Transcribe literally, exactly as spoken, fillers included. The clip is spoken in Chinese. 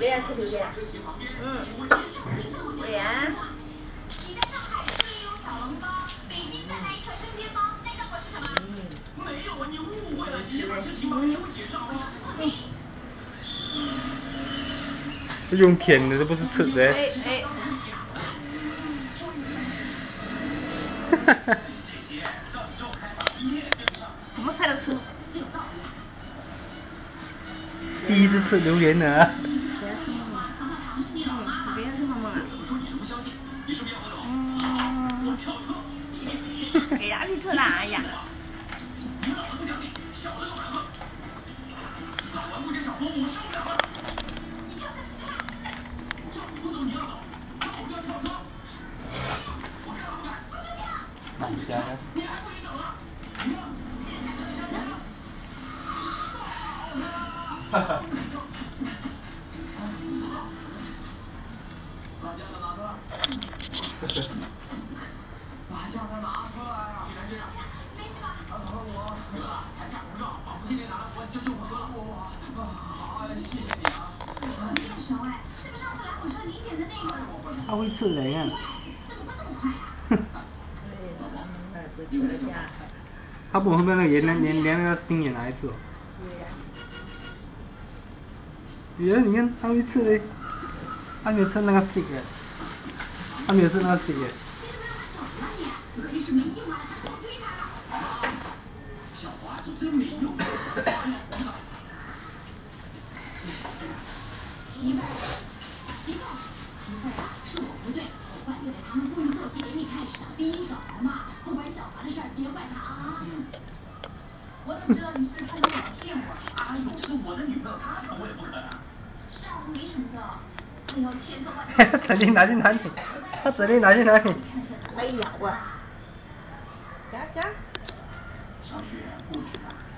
对呀，可以这样。嗯，对呀。你在上海是不是也有小笼包？北京再来一颗生煎包，那个我是什么？嗯，没有啊，你误会了，一会儿就请帮你我介绍啊。 是用舔的，这不是吃的。 哎哎。 哈哈。 什么菜都吃。 第一次吃榴莲呢。 不要吃梦梦。嗯，不要吃梦梦了。嗯。给伢去吃了，哎呀。 满家的。哈哈。 把驾照拿出来。把驾照拿出来啊！既然这样，没事吧？啊，我得了，还驾护照，把无线电拿了，我就就我得了。哇，好，谢谢你啊。你也熟哎，是不是上次来火车你捡的那个？ 他会吃人啊。 怎么会那么快啊？ 对，那不吃家。 他不后面那个连连连那个心也拿一次哦。对呀。你看他会吃嘞，他没有吃那个 stick 哎，他没有吃那个 stick 哎。 真是没用啊，还光追他了。小华你真没用。奇怪，奇怪，奇怪啊，是我不对，我怪对了他们故意做戏给你看，傻逼你懂了吗？不关小华的事儿，别怪他啊。嗯。我怎么知道你是看到我骗我？阿勇是我的女朋友，她疼我也不可能。是啊，没什么的。哎呦，千错万错。 指令拿去哪里？他指令拿去哪里？ 没有啊。夹夹。 小雪不止啊。